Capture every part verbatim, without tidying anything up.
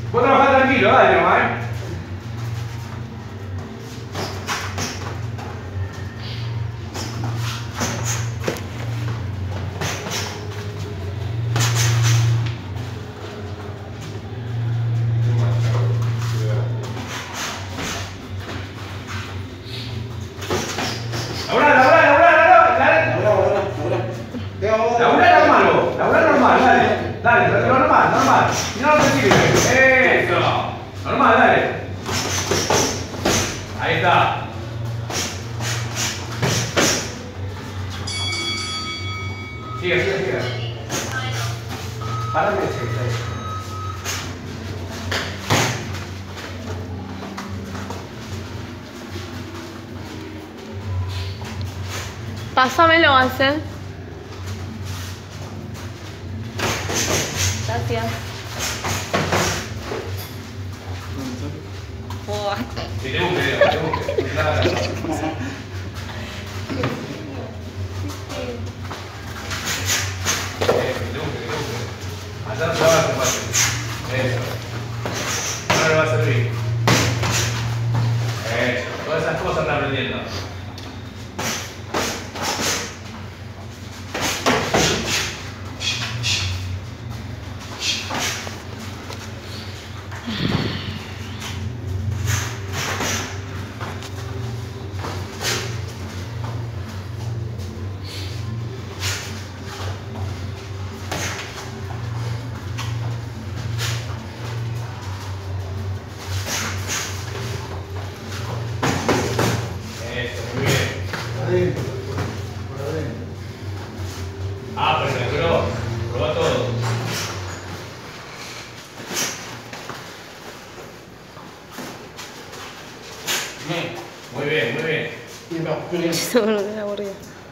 Vos trabajás tranquilo, dale nomás, eh. Laburá, laburá, laburá, laburá, laburá. Laburá normal vos, laburá normal, dale. Dale, normal, normal. Si no, no te sirve. Eso. Normal, dale. Ahí está. Sigue, sigue, sigue. Párate, sigue, ahí. Pásamelo, Ansel. Gracias. Oh. Sí, te busque, te busque. Claro. Allá no se va a hacer fácil. Eso. Ahora le va a servir. Eso. Todas esas cosas están aprendiendo. Adentro, por adentro. Ah, pero se logró. Probó todo. Bien. Muy bien, muy bien. Y va, pero... Seguro que es aburrido.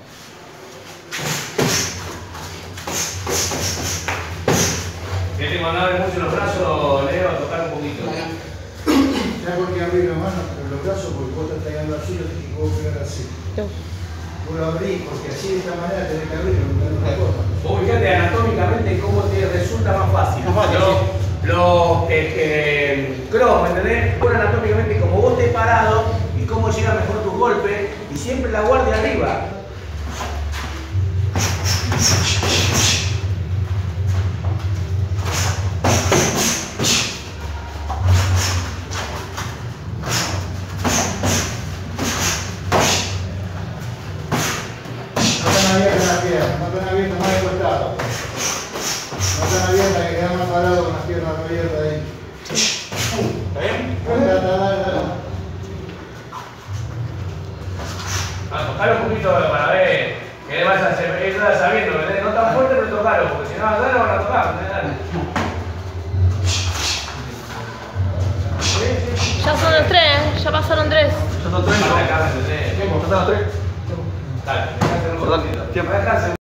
¿Qué te mandaba mucho los brazos, Leo, a tocar un poquito? Ya porque abrí la mano, pero los brazos, porque vos estás pegando así, yo tengo que vos pegar así. No. Vos lo abrís, porque así de esta manera tenés que abrirlo, no tenés una cosa. Vos fíjate anatómicamente cómo te resulta más fácil. Más fácil, Los, sí. los eh, eh, cross, ¿me entendés? Por anatómicamente como vos estés parado y cómo llega mejor tus golpes y siempre la guardia arriba. No están abiertas las piernas, no están abiertas más de costado. No están abiertas, que quedan más parados con las piernas abiertas ahí. ¿Está bien? Dale, dale, dale, dale. A tocarlo un poquito para ver que le vas a hacer. Eso vas sabiendo, ¿entendés? No tan fuerte, pero tocarlo, porque si no vas a dar, lo van a tocar, ¿entendés? Dale. Ya son los tres, ¿eh? Ya pasaron tres. Yo son tres, no. Acá, ¿entendés? ¿Pasaron los tres? Dale, dejate un poquito. Tiempo. Dejate